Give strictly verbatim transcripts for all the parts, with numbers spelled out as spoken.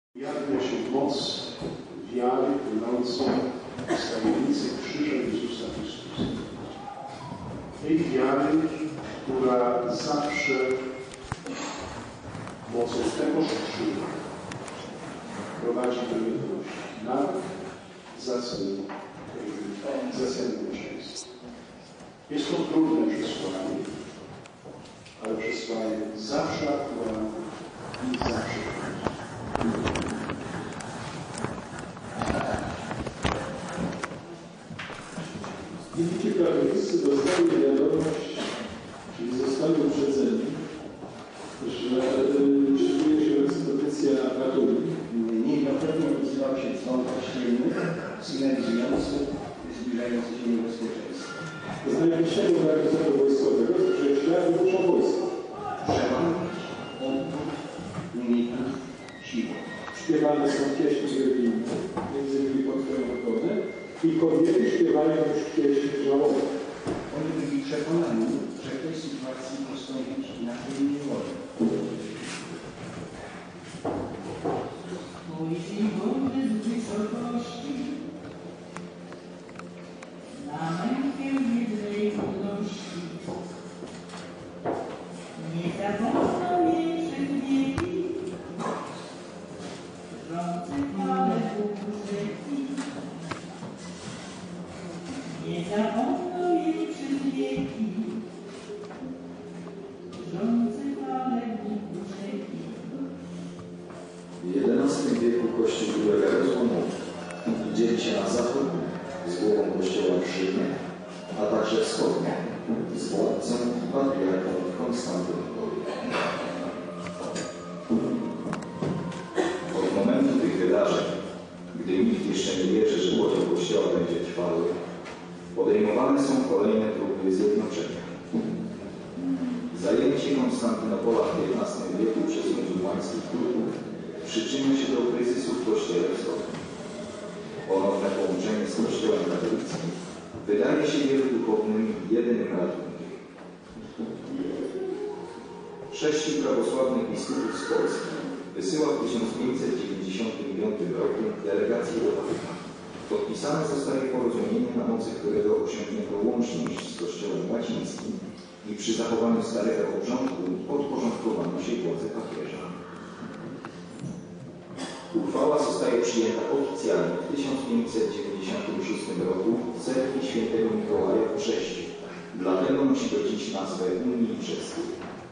Ujawnia się moc wiary płynącą z tajemnicy krzyża Jezusa Chrystusa. Tej wiary, która zawsze mocą tegoż krzyża prowadzi do jedności, nawet za cenę za cenę męczeństwa. Jest to trudne przesłanie, ale przesłanie zawsze aktualne i zawsze Widzicie, prawnicy dostali wiadomość, czyli zostali uprzedzeni, że szykuje się egzekucja Apatuli. Niejednokrotnie uzywał się dzwon kościelny, sygnalizujący zbliżające się niebezpieczeństwo. Z najbliższego garnizonu wojskowego przejeżdżają dużo wojska. Przełamać odpór umiejętów siły. Śpiewane są pieśni religijne, między innymi pod twoją ochronę, i kobiety śpiewają już pieśni żałowe. Oni byli przekonani, że w tej sytuacji postąpić inaczej nie wolno. Spójrz góry z wysokości, na mękę jednej ludności. Nie zapomną jej przez wieki, rządzy fale Bóg rzeki. Nie zapomną jej przez wieki, rządzy fale Bóg rzeki. W jedenastym wieku Kościół ulegał złomowi. Dzieli się na zachód z głową Kościoła w Rzymie, a także wschodnią z władcą patriarchą Konstantynopolu. Od momentu tych wydarzeń, gdy nikt jeszcze nie wierzy, że podział Kościoła będzie trwały, podejmowane są kolejne próby zjednoczenia. Zajęcie Konstantynopola w piętnastym wieku przez muzułmańskich Turków przyczynia się do kryzysu w Kościele Wschodnim. Ponowne połączenie z Kościołem katolickim wydaje się wielu duchownym jedynym ratunkiem. Sześciu prawosławnych biskupów z Polski wysyła w tysiąc pięćset dziewięćdziesiątym piątym roku delegację do Watykanu. Podpisane zostaje porozumienie, na mocy którego osiągnięto łączność z Kościołem łacińskim i przy zachowaniu starego obrządku podporządkowano się władzy papieża. Uchwała zostaje przyjęta oficjalnie w tysiąc pięćset dziewięćdziesiątym szóstym roku w cerkwi świętego Mikołaja w Brześciu. Dlatego nosi do dziś nazwę Unii Brzeskiej.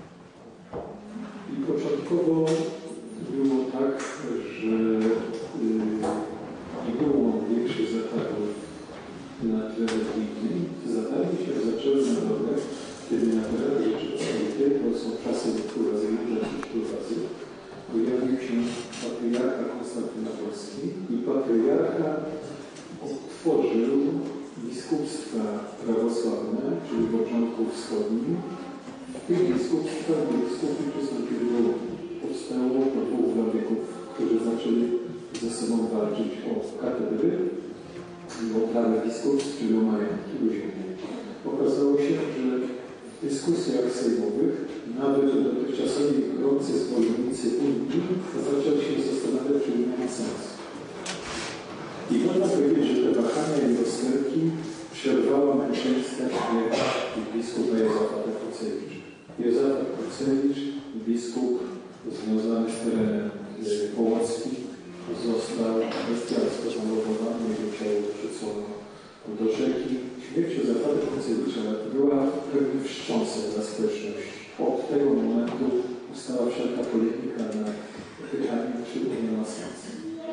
I początkowo było tak, że yy, nie było większych zatargów na tle religijnym. Zatargi się zaczęły na drogę, kiedy na terenie Rzeczypospolitej, bo są czasy kurwazyjne, kurwazy, pojawił się patriarcha konstantynopolski i patriarcha utworzył biskupstwa prawosławne, czyli w początku wschodnim. W tych biskupstwach biskupi przystąpili do Unii. Powstało po dwóch wladyków, którzy zaczęli ze sobą walczyć o katedry i o prawo biskupstw, czyli o majątki luźne. Okazało się, że w dyskusjach sejmowych nawet dotychczasowi gorący zwolennicy Unii zaczęli się zastanawiać, czy nie ma sensu. I można powiedzieć, że te wahania i rozterki przerwała męczeństwa śmierć biskupa Józefa Kucewicza. Józef Kucewicz, biskup związany z terenem połockim, został bestialsko zamordowany, jego ciało wrzucono do rzeki. Śmierć Józefa Kucewicza była pewnym wstrząsem za społeczność. Od tego momentu ustała wszelka polemika na pytanie, czy to nie ma sensu.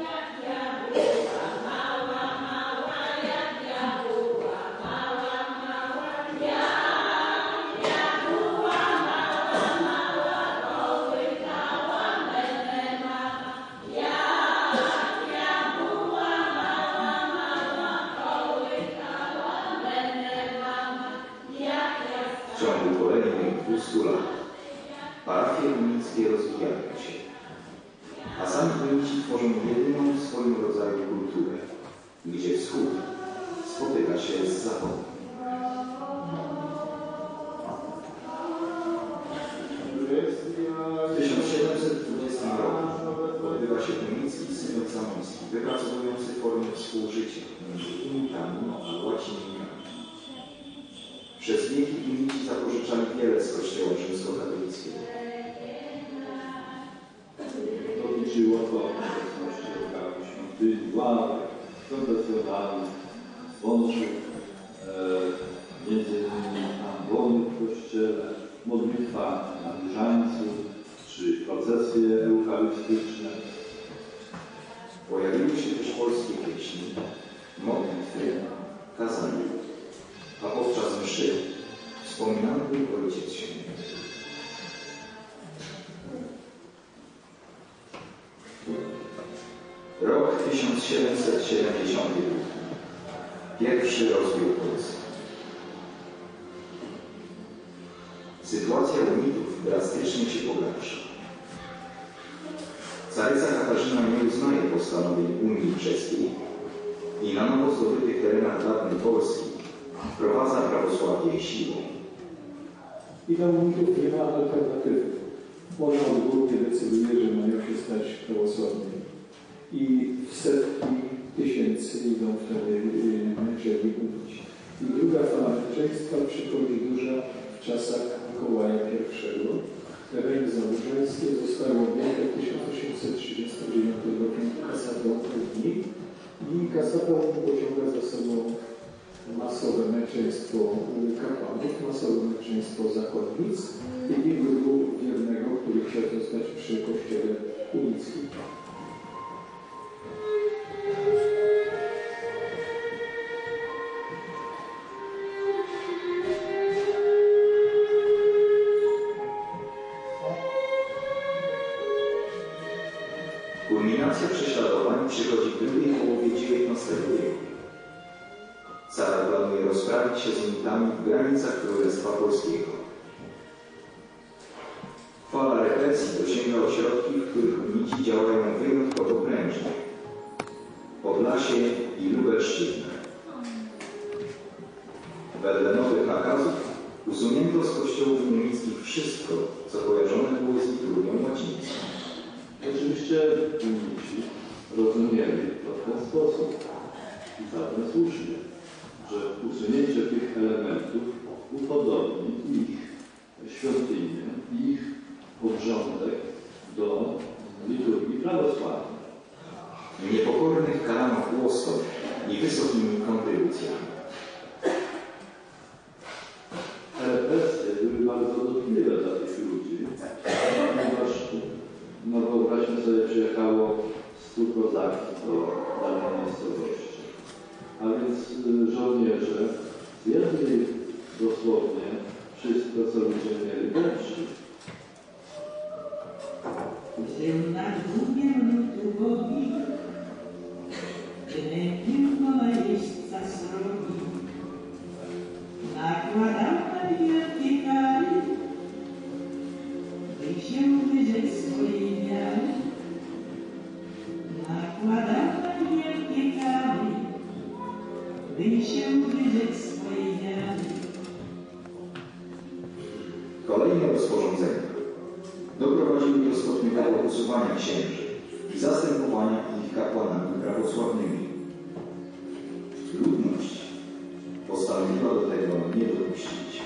W ciągu kolejnych dwustu lat parafie unickie rozwijają się, a sami unici tworzą wypracowujący formy współżycia między unitami a łacinikami. Przez wieki unici zapożyczali wiele z Kościoła rzymskokatolickiego. Dotyczyło to obecności lokalnych świątyni, ławek, konfesjonalnych, dzwonczych, e, między innymi ambony w kościele, modlitwa na różańcu, czy procesje eucharystyczne. Pojawiły się też polskie pieśni, modlitwy, kazania, a podczas mszy wspominany był Ojciec Święty. Rok tysiąc siedemset siedemdziesiąty drugi. Pierwszy rozbiór Polski. Sytuacja unitów drastycznie się pogarsza. Caryca Katarzyna nie uznaje postanowień Unii Czeskiej i na nowo zdobytych terenach dawnej Polski wprowadza prawosławie siłą. I dla unitów nie ma alternatywy. Ona odgórnie decyduje, że mają się stać prawosławnymi. I w setki tysięcy idą wtedy mężczyźni unici. I druga fala męczeństwa przychodzi duża w czasach Mikołaja pierwszego. Tereny zamożeńskie zostały objęte w tysiąc osiemset trzydziestym dziewiątym roku kasadą Unii i kasata pociąga za sobą masowe męczeństwo kapłanów, masowe męczeństwo zakonnic i wybór wiernego, który chciał zostać przy kościele unickim. Kulminacja prześladowań przychodzi w drugiej połowie dziewiętnastego wieku. Car planuje rozprawić się z unitami w granicach Królestwa Polskiego. Fala represji dosięga ośrodki, w których unici działają wyjątkowo prężnie. Podlasie i Lubelszczyzna. Wedle nowych nakazów usunięto z kościołów unickich wszystko, co kojarzone było z liturgią łacińską. Oczywiście unici rozumieli to w ten sposób i zatem słusznie, że usunięcie tych elementów upodobni ich świątynię, ich obrządek do liturgii prawosławnej. Niepokornych karano głosem i wysokimi kontrybucjami. Represje były bardzo dotkliwe dla tych ludzi, ponieważ no wyobraźmy sobie, przyjechało stu kozaków do danej miejscowości. A więc żołnierze zjedli dosłownie wszystko, co ludzie mieli lepszy. Że na grubie lutubowi, krępił jeźdźca srogi, nakładał na wielkie kary, by się wyrzec swojej wiary. Nakładał na wielkie kary, by się wyrzec swojej wiary. Kolejne rozporządzenia doprowadziły do stopniowego usuwania księży i zastępowania ich kapłanami prawosławnymi. Ludność postanowiła do tego nie dopuścić.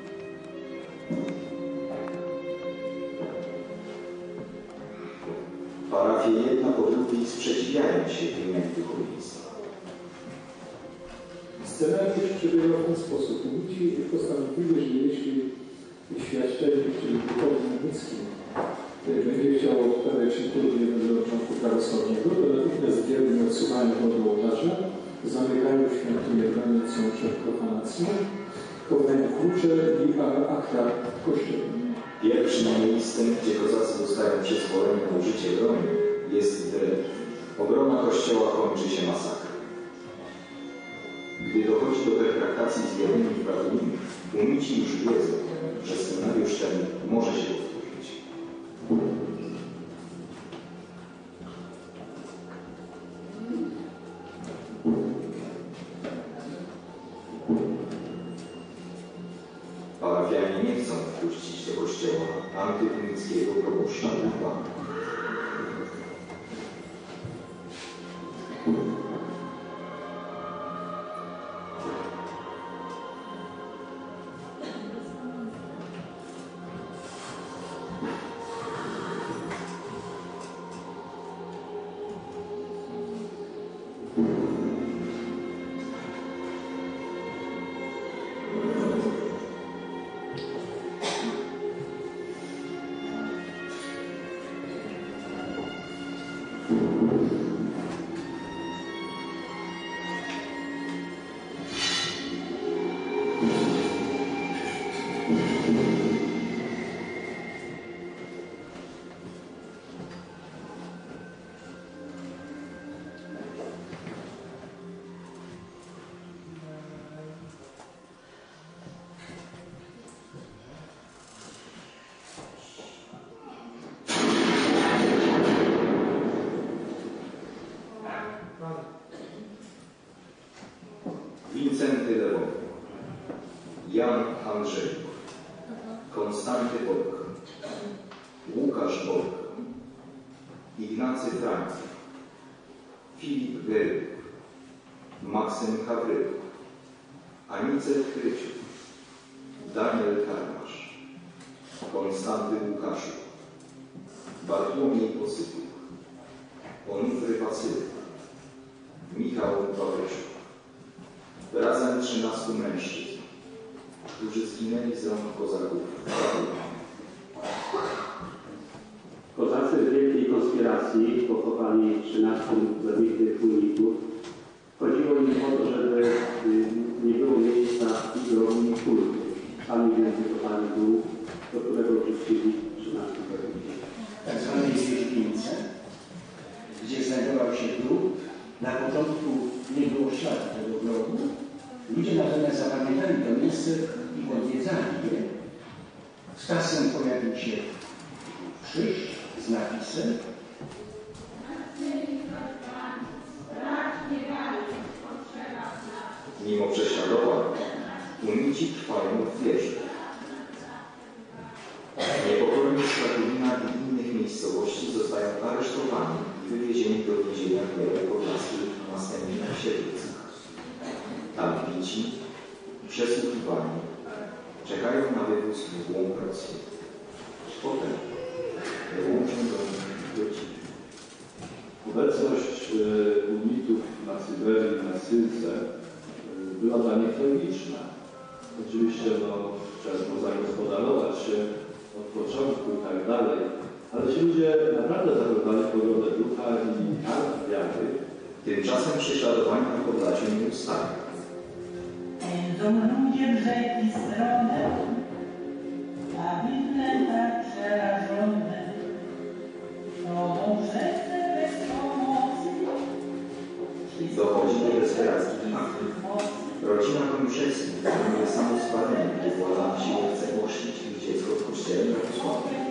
Parafie jedna po drugiej sprzeciwiają się wymianie duchowieństwa. Scenariusz przebiegał w ten sposób. Unici postanowili, że jeśli świadczenie, czyli duchowny unickim, będzie chciał odprawiać liturgię do początku prawosławnego, to natychmiast wierni odsuwają go do ołtarza, zamykają świątynię granicą przed profanacją, chowają klucze i akta kościelne. Pierwszym miejscem, gdzie kozacy dostają przyzwolenie na użycie broni, jest drew. Obrona kościoła kończy się masakrem. Gdy dochodzi do pertraktacji z wiernymi prawnymi, unici już wiedzą, że scenariusz ten może się powtórzyć. Parafianie nie chcą wpuścić do kościoła antyunickiego proboszcza Luba. Wincenty Lewon, Jan Andrzej, Konstanty Bork, Łukasz Bork, Ignacy Franc, Filip Geryk, Maksym Hawryk, Anicet Kryciuk, Daniel Karmasz, Konstanty Łukaszuk, Bartłomiej Posypiuk, Onufry Wasylik, Michał Wawryszuk. Razem trzynastu mężczyzn, którzy zginęli z rąk kozaków w Babilonii. Kozacy w wielkiej konspiracji pochowali trzynastu zabitych uników. Chodziło im o to, żeby nie było miejsca do kultu. Sami więc wykopali dół, do którego wrzucili trzynastu zabitych. Tak zwanej zwierzchnicy, gdzie znajdował się grób. Na początku nie było śladu tego grobu. Ludzie natomiast zapamiętali to miejsce i odwiedzali je. Z czasem pojawił się krzyż z napisem Mimo prześladowań, unici trwają w wierze. Niepokojni z Krakowina i innych miejscowości zostają aresztowani i wywiezieni do więzienia w Białej Podlaskiej, następnie na Siedlec. Tam bici, przesłuchiwani, czekają na wywóz w głąb Rosji. Potem dołączą do nich rodziny. Obecność unitów na Syberii, na Sylce była dla nich tragiczna. Oczywiście no, trzeba było zagospodarować się od początku i tak dalej, ale ci ludzie naprawdę zachowali pogodę ducha i akt wiary. Tymczasem prześladowania na Podlasiu nie ustały. Pędzą ludzie brzegi stronę, a widle tak przerażone. Nową rzece bez pomocy. Dochodzi do desperackich aktów. Rodzina Koniuszewskich planuje samospalenie, gdy władza na siłę chce ochrzcić ich dziecko w kościele prawosławnym.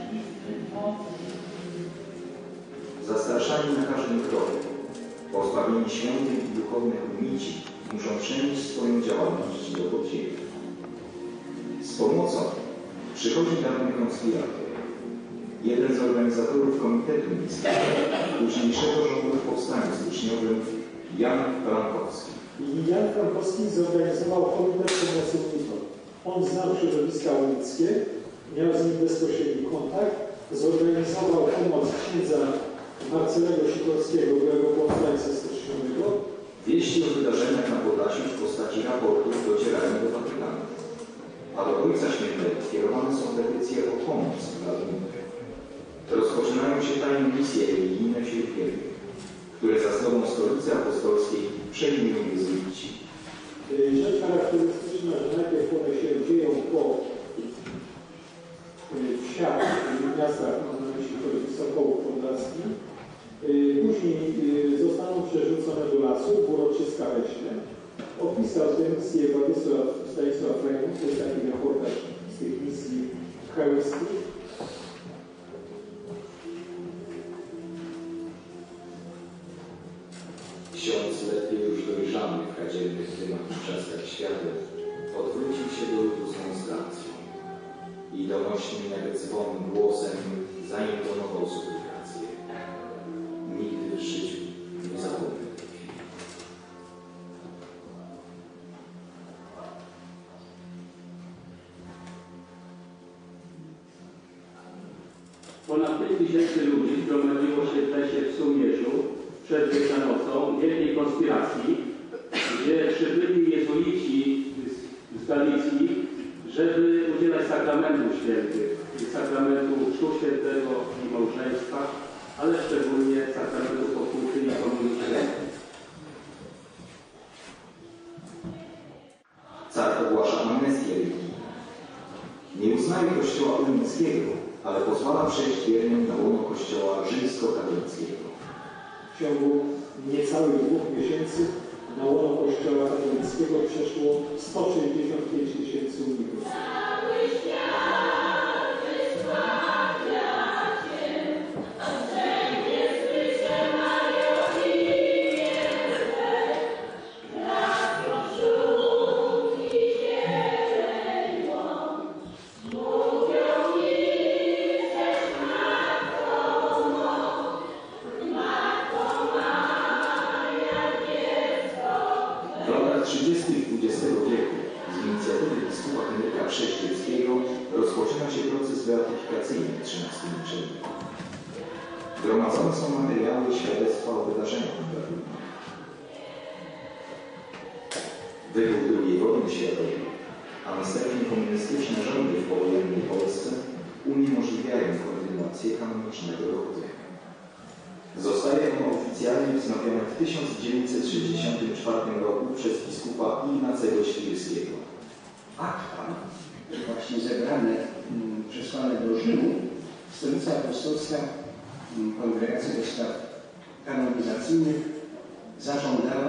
Zastraszani na każdym kroku, pozbawieni świętych i duchownych unici, muszą przenieść swoją działalność do podziemia. Z pomocą przychodzi dawny konspirator, jeden z organizatorów Komitetu Miejskiego, późniejszego rządu w powstaniu styczniowym, Jan Frankowski. I Jan Frankowski zorganizował komitet pomocy unikom. On znał środowiska unickie, miał z nim bezpośredni kontakt, zorganizował pomoc księdza Marcelego Sikorskiego, byłego powstańca styczniowego. Wieści o wydarzeniach na Podlasiu w postaci raportów docierają do Watykanu, a do Ojca Świętego kierowane są petycje o pomoc dla umów. Rozpoczynają się tajne misje religijne wśród wiernych, które zasobą stolicy apostolskiej przejmują jezuici. Rzecz charakterystyczna, że najpierw one się dzieją po wsiach w miastach, jeśli chodzi o Sokołów Podlaski. Później zostaną przerzucone do lasu, w uroczyska leśne. Opisał tę misję Władysław Stanisław Rejmund, to jest taki reportaż z tych misji chełskich. Ksiądz ledwie już dojrzały w kadzielnych dymach i trzaskach światła odwrócił się do ludu z monstracją i donośnym jak dzwon głosem zaintonował suplikację. Nigdy w życiu nie zapomnę pięć tysięcy ludzi zgromadziło się w lesie w Sumierzu przed Wielkanocą wielkiej konspiracji, gdzie przybyli jezuici z Galicji, żeby udzielać sakramentów świętych, sakramentu Chrztu Świętego i małżeństwa, ale szczególnie sakramentu pokuty i komunii świętej. Car ogłasza amnestię religijną. Nie uznaje kościoła unickiego, ale pozwala przejść wiernym na łono kościoła rzymskokatolickiego. W ciągu niecałych dwóch miesięcy na łono kościoła katolickiego przeszło sto sześćdziesiąt pięć tysięcy uników. trzydziestych dwudziestego wieku z inicjatywy biskupa Henryka Prześwieckiego rozpoczyna się proces beatyfikacyjny trzynastej uczelni. Gromadzone są materiały i świadectwa o wydarzeniach prawnych. Wybuch drugiej wojny światowej, a następnie komunistyczne rządy w powojennej Polsce uniemożliwiają kontynuację kanonicznego dochodzenia. Zostaje ono oficjalnie wznowione w tysiąc dziewięćset sześćdziesiątym czwartym roku przez biskupa Ignacego Świryskiego. Akta, właśnie zebrane, przesłane do Rzymu, Stolica Apostolska, Kongregacja do Spraw Kanonizacyjnych zażądała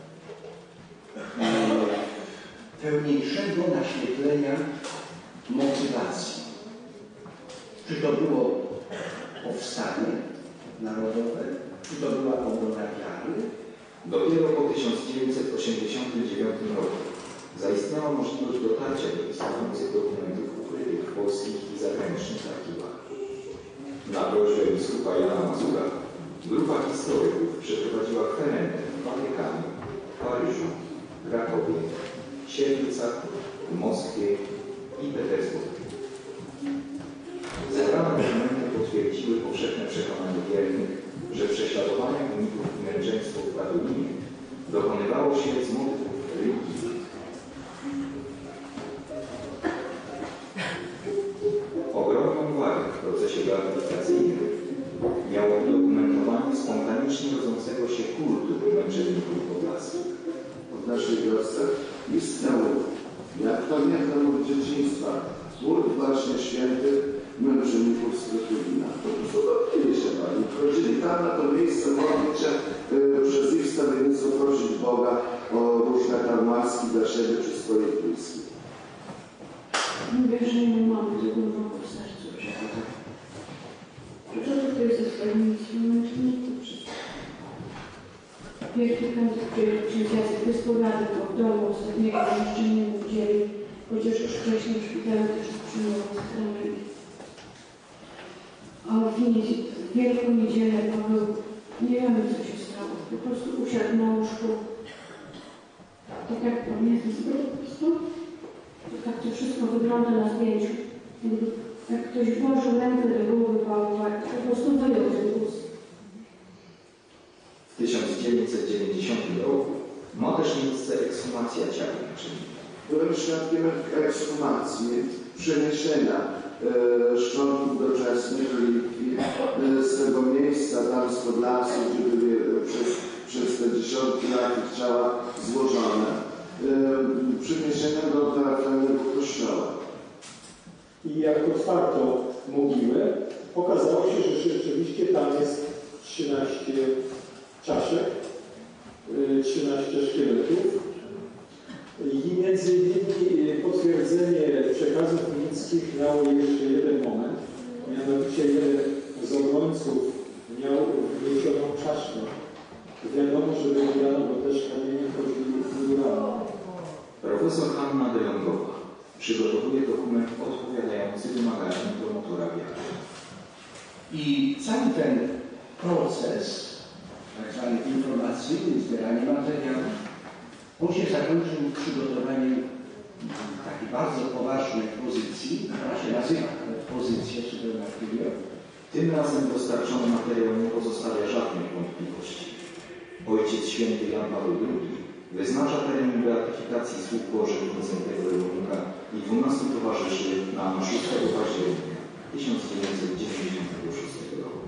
pełniejszego naświetlenia motywacji. Czy to było powstanie narodowe, czy to była obrona wiary? Dopiero po tysiąc dziewięćset osiemdziesiątym dziewiątym roku zaistniała możliwość dotarcia do istniejących dokumentów ukrytych w polskich i zagranicznych archiwach. Na prośbę biskupa Jana Mazura grupa historyków przeprowadziła kwerendę w Watykanie, Paryżu, Krakowie, Siedlcach, Moskwie i Petersburgu. Zebrane dokumenty potwierdziły powszechne przekonanie wiernych, że prześladowania uników i męczeństwo w Badulinie dokonywało się z motywów religijnych. Ogromną wagę w procesie beatyfikacyjnym miało udokumentowanie spontanicznie rodzącego się kultu męczenników podlaskich. W naszej wiosce istniał, jak pamiętam od dzieciństwa, kult właśnie świętych męczenników z Wytulina. Po prostu dotknęli się pani. Chodzili tam na to miejsce modlić się yy, przez ich stawiennictwo prosić Boga o różne tam łaski dla siebie czy swoich bliskich. Mówię, że nie mamy tego w sercu. Co to jest ze swoimi męczenników? Wielki pęd, który ksiądz Jacek wyspowiadał w domu ostatniego jeszcze nie udzielił, chociaż już wcześniej w szpitalu też przyjmował sakrament. A w Wielką Niedzielę Paweł, nie wiemy co się stało, po prostu usiadł na łóżku. To tak pamiętam po prostu. To tak to wszystko wygląda na zdjęciu. Jak ktoś włożył rękę do głowy Pawła, po prostu wyjął ten głos. W tysiąc dziewięćset dziewięćdziesiątym roku ma też miejsce ekshumacja ciała męczennika. Byłem świadkiem ekshumacji, przeniesienia e, szczątków doczesnych, relikwii e, z tego miejsca, tam z Podlasu, gdzie były e, przez, przez te dziesiątki lat ich ciała złożone, e, przeniesienia do parafialnego kościoła. I jak otwarto mogiłę, okazało się, że rzeczywiście tam jest trzynaście czaszek, trzynaście szkieletów i między innymi potwierdzenie przekazów unickich miało jeszcze jeden moment, mianowicie jeden z obrońców miał wniesioną czaszkę. Wiadomo, że wyglądano, bo też kamienie chodzili górami. Profesor Hanna de Longowa przygotowuje dokument odpowiadający wymaganiom promotora wiary. I cały ten proces, tak zwany informacyjny, zbieranie materiałów, on się zakończył przygotowaniem takiej bardzo poważnej pozycji, która się nazywa pozycja supermarketu, Tym razem dostarczony materiał nie pozostawia żadnych wątpliwości. Ojciec Święty Jan Paweł drugi wyznacza termin beatyfikacji słów Bożych Wincentego Lewonika i dwunastu towarzyszy na szóstego października tysiąc dziewięćset dziewięćdziesiątego szóstego roku.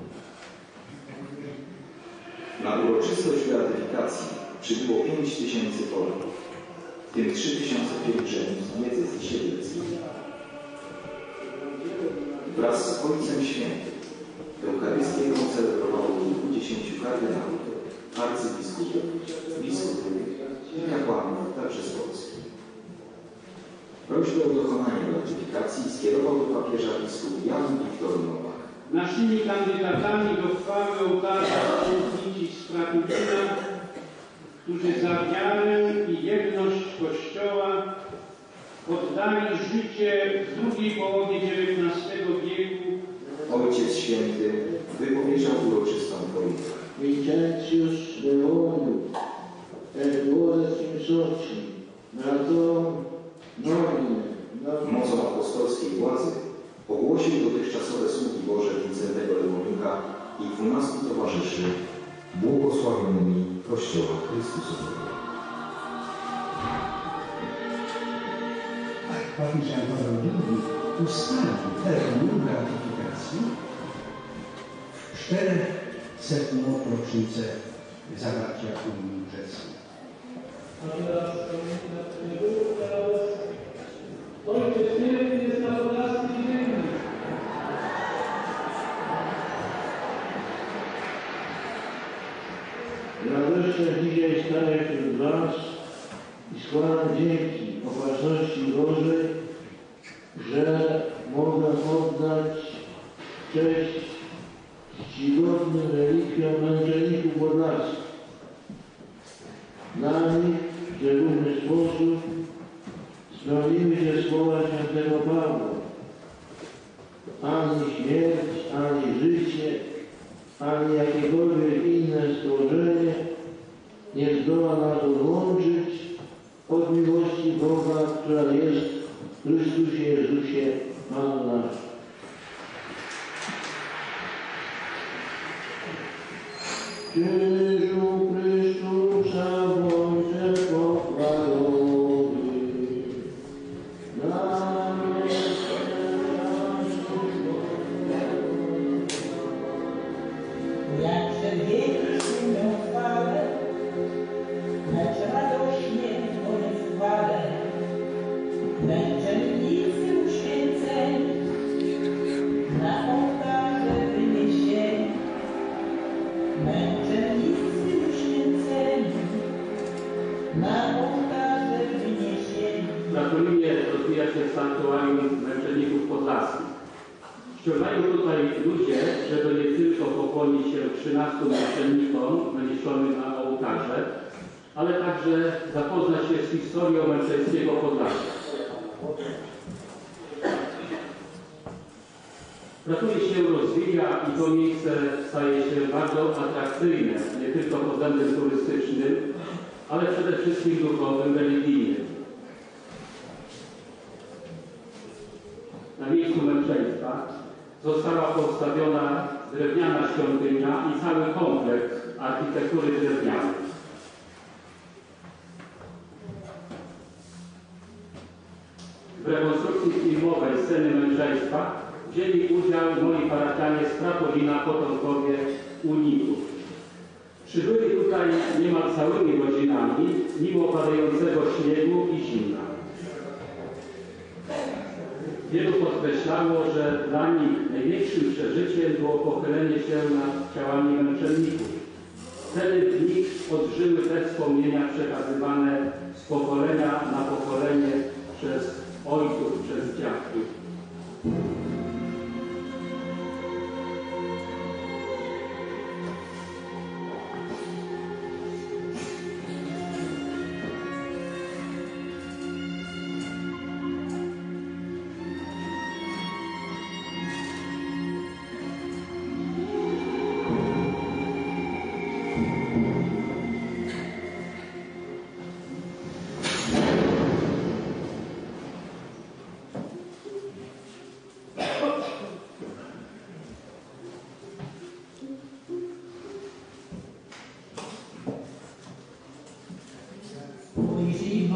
Na uroczystość beatyfikacji przybyło pięć tysięcy Polaków, w tym trzy tysiące pielgrzymów z diecezji siedleckiej. Wraz z Ojcem Świętym Eucharystię celebrowało kilkudziesięciu kardynałów, arcybiskupów, biskupów i kapłanów, także z Polski. Prośbę o dokonanie beatyfikacji skierował do papieża biskup Jan Wiktor Nowak. Naszymi kandydatami do chwały ołtarza są dzieci z Krakowa, którzy za wiarę i jedność Kościoła oddali życie w drugiej połowie dziewiętnastego wieku. Ojciec Święty wypowiedział uroczystą chorągwę. Vincentius Leonius, Eduardo Cinsoci, Bratom Nomine, Mocą apostolskiej władzy ogłosił dotychczasowe sługi Boże Wincentego Lewonika i dwunastu towarzyszy błogosławionymi Kościoła Chrystusowego. Papież Jan Paweł drugi ustalił termin beatyfikacji w czterosetną rocznicę zawarcia Unii Brzeskiej. Ojciec Święty jest na podlasnej ziemi. radością dzisiaj staję wśród Was i składam dzięki opatrzności Bożej, że mogę oddać cześć czcigodnym relikwiom męczenników podlaskich. Na nich w szczególny sposób spełniły się słowa świętego Pawła. Ani śmierć, ani życie, ani jakiekolwiek inne stworzenie nie zdoła nas odłączyć od miłości Boga, która jest w Chrystusie Jezusie, Panu naszym. Krzyżu Chrystusa bądźże pochwalony. Jak przewieliśmy ją chwałę, lecz radośnie o chwale, męczennicy uświęceni, na ołtarze wyniesieni, męczennicy uświęceni, na ołtarze wyniesieni. Na Tulinie rozwija się sanktuarium męczenników podlaskich. Ściągają tutaj ludzie, żeby nie tylko pokłonić się trzynastu męczennikom wyniesionym na ołtarze, ale także zapoznać się z historią męczeńskiego Podlasia. Ratuje się rozwija i to miejsce staje się bardzo atrakcyjne, nie tylko pod względem turystycznym, ale przede wszystkim duchowym, religijnym. Na miejscu męczeństwa została postawiona drewniana świątynia i cały kompleks architektury drewnianej. W rekonstrukcji filmowej sceny męczeństwa wzięli udział moi parafianie z Prapolina, potomkowie uników. Przybyli tutaj niemal całymi godzinami, mimo padającego śniegu i zimna. Wielu podkreślało, że dla nich największym przeżyciem było pochylenie się nad ciałami męczenników. Wtedy w nich odżyły te wspomnienia przekazywane z pokolenia na pokolenie przez ojców, przez dziadków.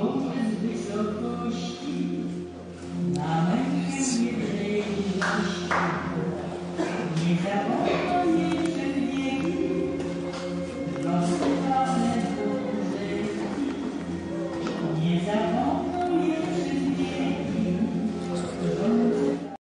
Boże z wysokości, na mękę nie przejść.